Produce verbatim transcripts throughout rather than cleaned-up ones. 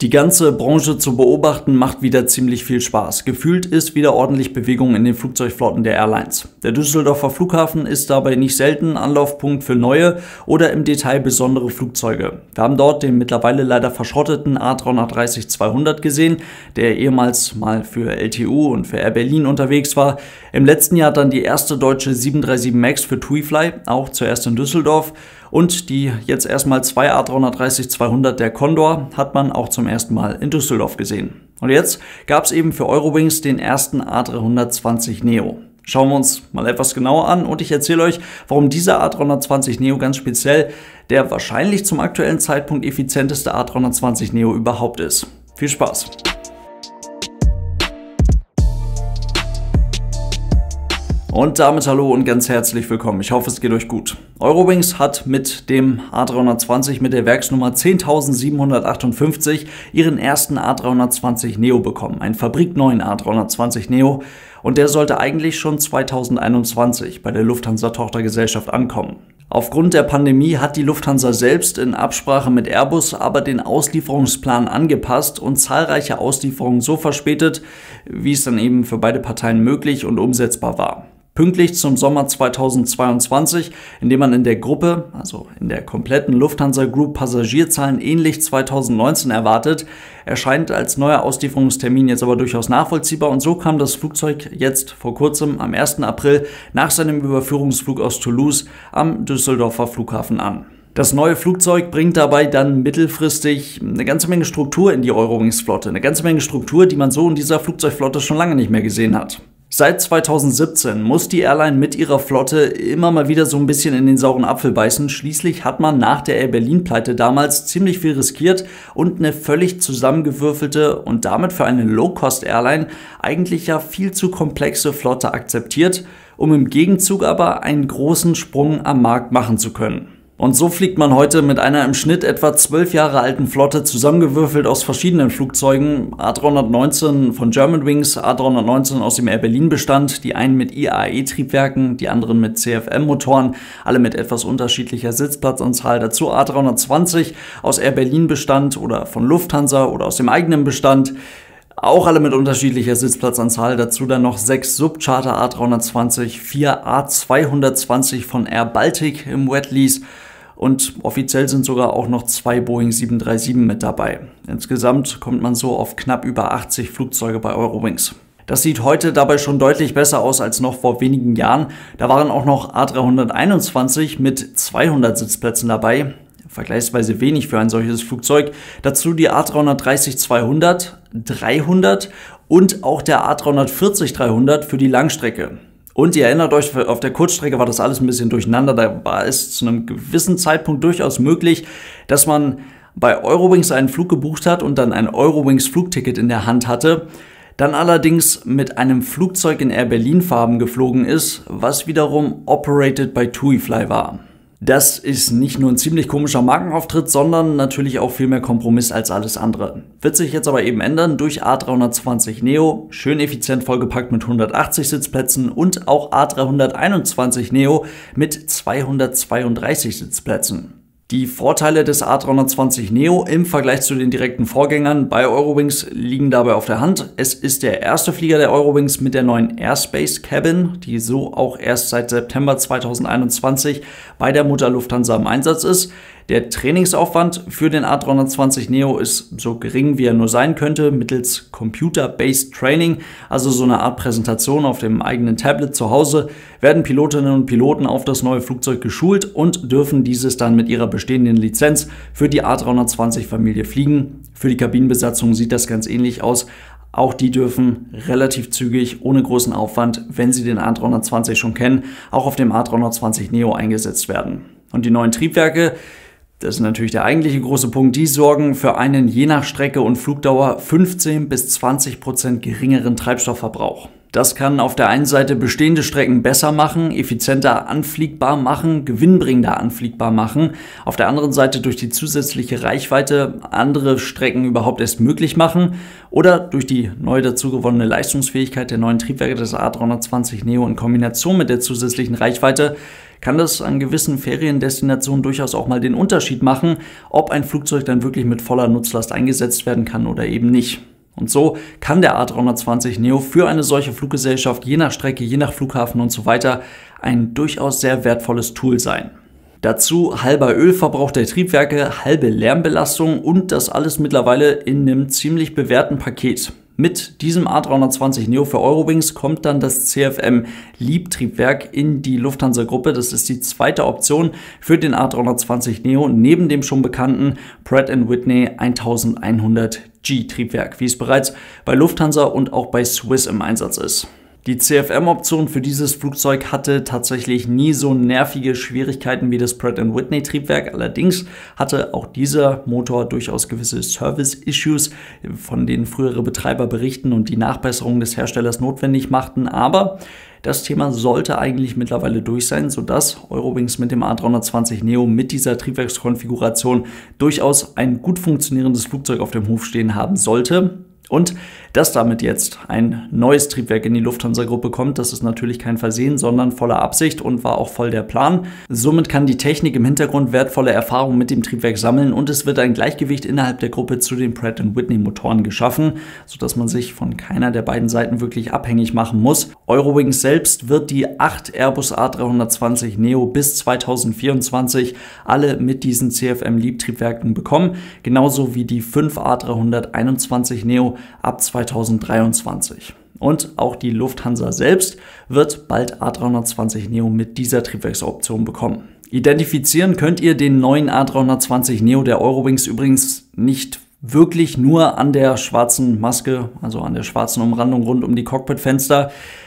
Die ganze Branche zu beobachten macht wieder ziemlich viel Spaß. Gefühlt ist wieder ordentlich Bewegung in den Flugzeugflotten der Airlines. Der Düsseldorfer Flughafen ist dabei nicht selten Anlaufpunkt für neue oder im Detail besondere Flugzeuge. Wir haben dort den mittlerweile leider verschrotteten A drei dreißig zweihundert gesehen, der ehemals mal für L T U und für Air Berlin unterwegs war. Im letzten Jahr dann die erste deutsche sieben drei sieben MAX für TUI Fly, auch zuerst in Düsseldorf. Und die jetzt erstmal zwei A drei dreißig zweihundert der Condor hat man auch zum ersten Mal in Düsseldorf gesehen. Und jetzt gab es eben für Eurowings den ersten A drei zwanzig Neo. Schauen wir uns mal etwas genauer an und ich erzähle euch, warum dieser A drei zwanzig Neo ganz speziell der wahrscheinlich zum aktuellen Zeitpunkt effizienteste A drei zwanzig Neo überhaupt ist. Viel Spaß! Und damit hallo und ganz herzlich willkommen. Ich hoffe, es geht euch gut. Eurowings hat mit dem A drei zwanzig mit der Werksnummer zehntausendsiebenhundertachtundfünfzig ihren ersten A drei zwanzig Neo bekommen. Einen fabrikneuen A drei zwanzig Neo. Und der sollte eigentlich schon zweitausendeinundzwanzig bei der Lufthansa-Tochtergesellschaft ankommen. Aufgrund der Pandemie hat die Lufthansa selbst in Absprache mit Airbus aber den Auslieferungsplan angepasst und zahlreiche Auslieferungen so verspätet, wie es dann eben für beide Parteien möglich und umsetzbar war. Pünktlich zum Sommer zweitausendzweiundzwanzig, in dem man in der Gruppe, also in der kompletten Lufthansa Group, Passagierzahlen ähnlich zweitausendneunzehn erwartet, erscheint als neuer Auslieferungstermin jetzt aber durchaus nachvollziehbar und so kam das Flugzeug jetzt vor kurzem am ersten April nach seinem Überführungsflug aus Toulouse am Düsseldorfer Flughafen an. Das neue Flugzeug bringt dabei dann mittelfristig eine ganze Menge Struktur in die Eurowings-Flotte, eine ganze Menge Struktur, die man so in dieser Flugzeugflotte schon lange nicht mehr gesehen hat. Seit zweitausendsiebzehn muss die Airline mit ihrer Flotte immer mal wieder so ein bisschen in den sauren Apfel beißen. Schließlich hat man nach der Air Berlin-Pleite damals ziemlich viel riskiert und eine völlig zusammengewürfelte und damit für eine Low-Cost-Airline eigentlich ja viel zu komplexe Flotte akzeptiert, um im Gegenzug aber einen großen Sprung am Markt machen zu können. Und so fliegt man heute mit einer im Schnitt etwa zwölf Jahre alten Flotte zusammengewürfelt aus verschiedenen Flugzeugen, A drei neunzehn von Germanwings, A drei neunzehn aus dem Air Berlin Bestand, die einen mit I A E-Triebwerken, die anderen mit C F M-Motoren, alle mit etwas unterschiedlicher Sitzplatzanzahl, dazu A drei zwanzig aus Air Berlin Bestand oder von Lufthansa oder aus dem eigenen Bestand. Auch alle mit unterschiedlicher Sitzplatzanzahl, dazu dann noch sechs Subcharter A drei zwanzig, vier A zweihundertzwanzig von Air Baltic im Wetlease und offiziell sind sogar auch noch zwei Boeing sieben drei sieben mit dabei. Insgesamt kommt man so auf knapp über achtzig Flugzeuge bei Eurowings. Das sieht heute dabei schon deutlich besser aus als noch vor wenigen Jahren. Da waren auch noch A drei einundzwanzig mit zweihundert Sitzplätzen dabei. Vergleichsweise wenig für ein solches Flugzeug. Dazu die A drei dreißig zweihundert, dreihundert und auch der A drei vierzig dreihundert für die Langstrecke. Und ihr erinnert euch, auf der Kurzstrecke war das alles ein bisschen durcheinander. Da war es zu einem gewissen Zeitpunkt durchaus möglich, dass man bei Eurowings einen Flug gebucht hat und dann ein Eurowings Flugticket in der Hand hatte, dann allerdings mit einem Flugzeug in Air Berlin Farben geflogen ist, was wiederum operated by TUI Fly war. Das ist nicht nur ein ziemlich komischer Markenauftritt, sondern natürlich auch viel mehr Kompromiss als alles andere. Wird sich jetzt aber eben ändern durch A drei zwanzig Neo, schön effizient vollgepackt mit hundertachtzig Sitzplätzen und auch A drei einundzwanzig Neo mit zweihundertzweiunddreißig Sitzplätzen. Die Vorteile des A drei zwanzig Neo im Vergleich zu den direkten Vorgängern bei Eurowings liegen dabei auf der Hand. Es ist der erste Flieger der Eurowings mit der neuen Airspace Cabin, die so auch erst seit September zweitausendeinundzwanzig bei der Mutter Lufthansa im Einsatz ist. Der Trainingsaufwand für den A drei zwanzig Neo ist so gering, wie er nur sein könnte, mittels Computer-Based Training, also so eine Art Präsentation auf dem eigenen Tablet zu Hause, werden Pilotinnen und Piloten auf das neue Flugzeug geschult und dürfen dieses dann mit ihrer bestehenden Lizenz für die A drei zwanzig Familie fliegen. Für die Kabinenbesatzung sieht das ganz ähnlich aus. Auch die dürfen relativ zügig, ohne großen Aufwand, wenn sie den A drei zwanzig schon kennen, auch auf dem A drei zwanzig Neo eingesetzt werden. Und die neuen Triebwerke, das ist natürlich der eigentliche große Punkt, die sorgen für einen je nach Strecke und Flugdauer fünfzehn bis zwanzig Prozent geringeren Treibstoffverbrauch. Das kann auf der einen Seite bestehende Strecken besser machen, effizienter anfliegbar machen, gewinnbringender anfliegbar machen. Auf der anderen Seite durch die zusätzliche Reichweite andere Strecken überhaupt erst möglich machen oder durch die neu dazu gewonnene Leistungsfähigkeit der neuen Triebwerke des A drei zwanzig Neo in Kombination mit der zusätzlichen Reichweite kann das an gewissen Feriendestinationen durchaus auch mal den Unterschied machen, ob ein Flugzeug dann wirklich mit voller Nutzlast eingesetzt werden kann oder eben nicht. Und so kann der A dreihundertzwanzig neo für eine solche Fluggesellschaft je nach Strecke, je nach Flughafen und so weiter ein durchaus sehr wertvolles Tool sein. Dazu halber Ölverbrauch der Triebwerke, halbe Lärmbelastung und das alles mittlerweile in einem ziemlich bewährten Paket. Mit diesem A dreihundertzwanzig neo für Eurowings kommt dann das C F M LEAP-Triebwerk in die Lufthansa-Gruppe. Das ist die zweite Option für den A dreihundertzwanzig neo neben dem schon bekannten Pratt and Whitney elfhundert G Triebwerk, wie es bereits bei Lufthansa und auch bei Swiss im Einsatz ist. Die C F M-Option für dieses Flugzeug hatte tatsächlich nie so nervige Schwierigkeiten wie das Pratt and Whitney Triebwerk. Allerdings hatte auch dieser Motor durchaus gewisse Service-Issues, von denen frühere Betreiber berichten und die Nachbesserung des Herstellers notwendig machten. Aber das Thema sollte eigentlich mittlerweile durch sein, sodass Eurowings mit dem A dreihundertzwanzig neo mit dieser Triebwerkskonfiguration durchaus ein gut funktionierendes Flugzeug auf dem Hof stehen haben sollte. Und dass damit jetzt ein neues Triebwerk in die Lufthansa-Gruppe kommt, das ist natürlich kein Versehen, sondern voller Absicht und war auch voll der Plan. Somit kann die Technik im Hintergrund wertvolle Erfahrungen mit dem Triebwerk sammeln und es wird ein Gleichgewicht innerhalb der Gruppe zu den Pratt and Whitney Motoren geschaffen, sodass man sich von keiner der beiden Seiten wirklich abhängig machen muss. Eurowings selbst wird die acht Airbus A dreihundertzwanzig neo bis zweitausendvierundzwanzig alle mit diesen C F M LEAP-Triebwerken bekommen, genauso wie die fünf A dreihunderteinundzwanzig neo ab zweitausenddreiundzwanzig. Und auch die Lufthansa selbst wird bald A dreihundertzwanzig neo mit dieser Triebwerksoption bekommen. Identifizieren könnt ihr den neuen A dreihundertzwanzig neo der Eurowings übrigens nicht wirklich nur an der schwarzen Maske, also an der schwarzen Umrandung rund um die Cockpitfenster.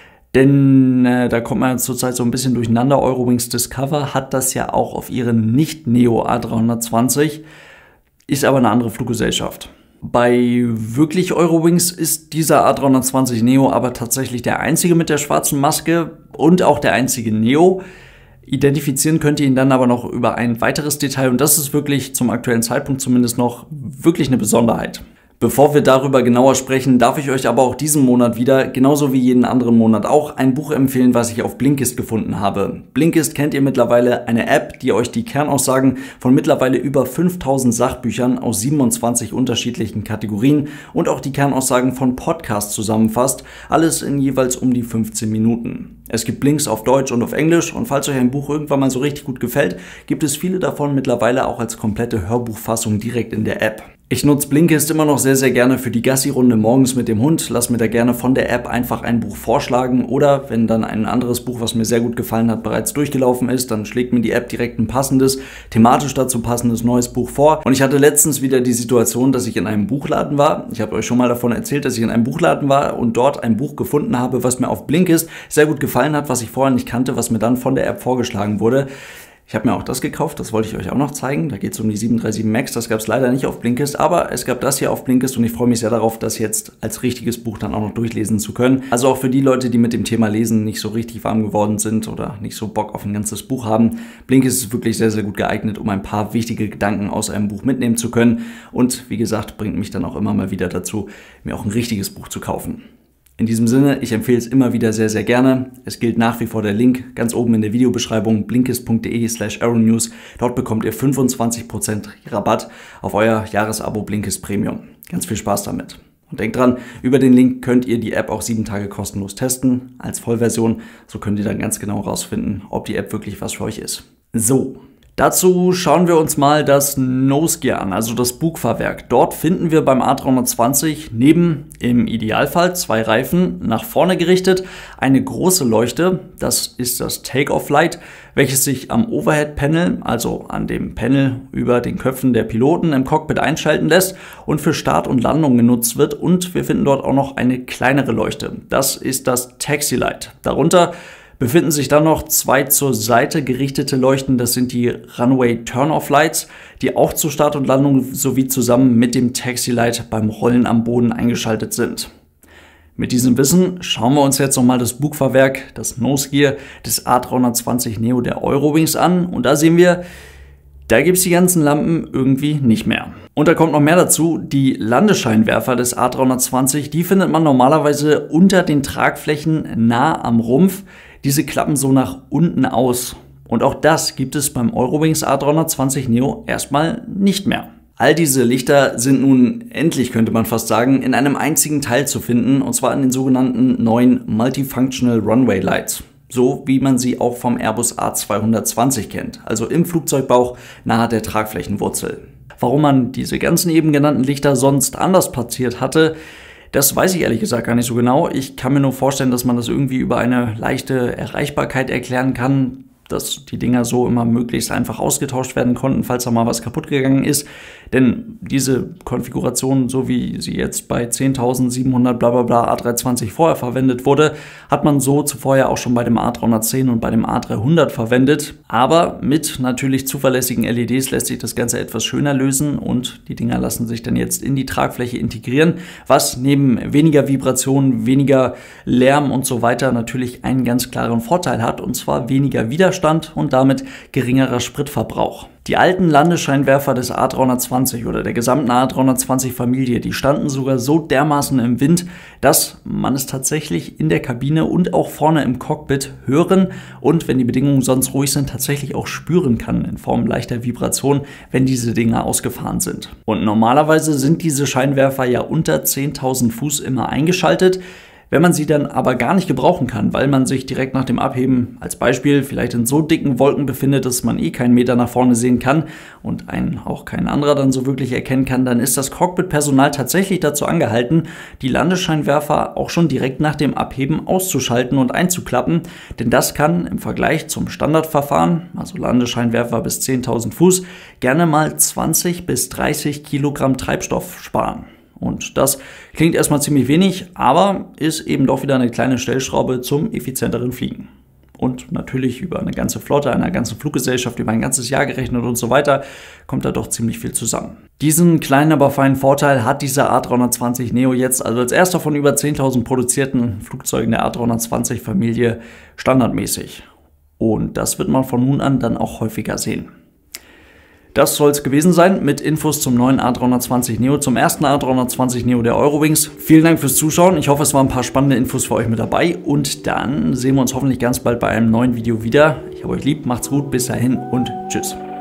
Denn äh, da kommt man zurzeit so ein bisschen durcheinander. Eurowings Discover hat das ja auch auf ihren Nicht-Neo A dreihundertzwanzig, ist aber eine andere Fluggesellschaft. Bei wirklich Eurowings ist dieser A dreihundertzwanzig neo aber tatsächlich der einzige mit der schwarzen Maske und auch der einzige Neo. Identifizieren könnt ihr ihn dann aber noch über ein weiteres Detail und das ist wirklich zum aktuellen Zeitpunkt zumindest noch wirklich eine Besonderheit. Bevor wir darüber genauer sprechen, darf ich euch aber auch diesen Monat wieder, genauso wie jeden anderen Monat auch, ein Buch empfehlen, was ich auf Blinkist gefunden habe. Blinkist kennt ihr mittlerweile, eine App, die euch die Kernaussagen von mittlerweile über fünftausend Sachbüchern aus siebenundzwanzig unterschiedlichen Kategorien und auch die Kernaussagen von Podcasts zusammenfasst, alles in jeweils um die fünfzehn Minuten. Es gibt Blinks auf Deutsch und auf Englisch und falls euch ein Buch irgendwann mal so richtig gut gefällt, gibt es viele davon mittlerweile auch als komplette Hörbuchfassung direkt in der App. Ich nutze Blinkist immer noch sehr, sehr gerne für die Gassi-Runde morgens mit dem Hund. Lass mir da gerne von der App einfach ein Buch vorschlagen oder wenn dann ein anderes Buch, was mir sehr gut gefallen hat, bereits durchgelaufen ist, dann schlägt mir die App direkt ein passendes, thematisch dazu passendes neues Buch vor. Und ich hatte letztens wieder die Situation, dass ich in einem Buchladen war. Ich habe euch schon mal davon erzählt, dass ich in einem Buchladen war und dort ein Buch gefunden habe, was mir auf Blinkist sehr gut gefallen hat, was ich vorher nicht kannte, was mir dann von der App vorgeschlagen wurde. Ich habe mir auch das gekauft, das wollte ich euch auch noch zeigen. Da geht es um die sieben drei sieben Max, das gab es leider nicht auf Blinkist, aber es gab das hier auf Blinkist und ich freue mich sehr darauf, das jetzt als richtiges Buch dann auch noch durchlesen zu können. Also auch für die Leute, die mit dem Thema Lesen nicht so richtig warm geworden sind oder nicht so Bock auf ein ganzes Buch haben. Blinkist ist wirklich sehr, sehr gut geeignet, um ein paar wichtige Gedanken aus einem Buch mitnehmen zu können und wie gesagt, bringt mich dann auch immer mal wieder dazu, mir auch ein richtiges Buch zu kaufen. In diesem Sinne, ich empfehle es immer wieder sehr, sehr gerne. Es gilt nach wie vor der Link ganz oben in der Videobeschreibung blinkist punkt de slash aeronews. Dort bekommt ihr fünfundzwanzig Prozent Rabatt auf euer Jahresabo Blinkist Premium. Ganz viel Spaß damit. Und denkt dran, über den Link könnt ihr die App auch sieben Tage kostenlos testen als Vollversion. So könnt ihr dann ganz genau herausfinden, ob die App wirklich was für euch ist. So. Dazu schauen wir uns mal das Nose Gear an, also das Bugfahrwerk. Dort finden wir beim A dreihundertzwanzig neben im Idealfall zwei Reifen nach vorne gerichtet, eine große Leuchte, das ist das Take-Off-Light, welches sich am Overhead-Panel, also an dem Panel über den Köpfen der Piloten im Cockpit einschalten lässt und für Start und Landung genutzt wird. Und wir finden dort auch noch eine kleinere Leuchte, das ist das Taxi-Light. Darunter befinden sich dann noch zwei zur Seite gerichtete Leuchten, das sind die Runway Turn-Off Lights, die auch zur Start und Landung sowie zusammen mit dem Taxi Light beim Rollen am Boden eingeschaltet sind. Mit diesem Wissen schauen wir uns jetzt nochmal das Bugfahrwerk, das Nose Gear des A dreihundertzwanzig neo der Eurowings an und da sehen wir, da gibt es die ganzen Lampen irgendwie nicht mehr. Und da kommt noch mehr dazu, die Landescheinwerfer des A dreihundertzwanzig, die findet man normalerweise unter den Tragflächen nah am Rumpf. Diese klappen so nach unten aus. Und auch das gibt es beim Eurowings A dreihundertzwanzig Neo erstmal nicht mehr. All diese Lichter sind nun endlich, könnte man fast sagen, in einem einzigen Teil zu finden, und zwar in den sogenannten neuen Multifunctional Runway Lights. So wie man sie auch vom Airbus A zweihundertzwanzig kennt, also im Flugzeugbauch nahe der Tragflächenwurzel. Warum man diese ganzen eben genannten Lichter sonst anders platziert hatte, das weiß ich ehrlich gesagt gar nicht so genau. Ich kann mir nur vorstellen, dass man das irgendwie über eine leichte Erreichbarkeit erklären kann, dass die Dinger so immer möglichst einfach ausgetauscht werden konnten, falls da mal was kaputt gegangen ist. Denn diese Konfiguration, so wie sie jetzt bei zehntausendsiebenhundert bla bla bla A dreihundertzwanzig vorher verwendet wurde, hat man so zuvor ja auch schon bei dem A dreihundertzehn und bei dem A dreihundert verwendet. Aber mit natürlich zuverlässigen L E Ds lässt sich das Ganze etwas schöner lösen und die Dinger lassen sich dann jetzt in die Tragfläche integrieren, was neben weniger Vibrationen, weniger Lärm und so weiter natürlich einen ganz klaren Vorteil hat, und zwar weniger Widerstand und damit geringerer Spritverbrauch. Die alten Landescheinwerfer des A dreihundertzwanzig oder der gesamten A dreihundertzwanzig Familie, die standen sogar so dermaßen im Wind, dass man es tatsächlich in der Kabine und auch vorne im Cockpit hören und, wenn die Bedingungen sonst ruhig sind, tatsächlich auch spüren kann in Form leichter Vibration, wenn diese Dinger ausgefahren sind. Und normalerweise sind diese Scheinwerfer ja unter zehntausend Fuß immer eingeschaltet. Wenn man sie dann aber gar nicht gebrauchen kann, weil man sich direkt nach dem Abheben als Beispiel vielleicht in so dicken Wolken befindet, dass man eh keinen Meter nach vorne sehen kann und einen auch kein anderer dann so wirklich erkennen kann, dann ist das Cockpit-Personal tatsächlich dazu angehalten, die Landescheinwerfer auch schon direkt nach dem Abheben auszuschalten und einzuklappen, denn das kann im Vergleich zum Standardverfahren, also Landescheinwerfer bis zehntausend Fuß, gerne mal zwanzig bis dreißig Kilogramm Treibstoff sparen. Und das klingt erstmal ziemlich wenig, aber ist eben doch wieder eine kleine Stellschraube zum effizienteren Fliegen. Und natürlich über eine ganze Flotte, einer ganzen Fluggesellschaft, über ein ganzes Jahr gerechnet und so weiter, kommt da doch ziemlich viel zusammen. Diesen kleinen, aber feinen Vorteil hat dieser A dreihundertzwanzig Neo jetzt also als erster von über zehntausend produzierten Flugzeugen der A dreihundertzwanzig Familie standardmäßig. Und das wird man von nun an dann auch häufiger sehen. Das soll es gewesen sein mit Infos zum neuen A dreihundertzwanzig Neo, zum ersten A dreihundertzwanzig Neo der Eurowings. Vielen Dank fürs Zuschauen. Ich hoffe, es waren ein paar spannende Infos für euch mit dabei. Und dann sehen wir uns hoffentlich ganz bald bei einem neuen Video wieder. Ich habe euch lieb, macht's gut, bis dahin und tschüss.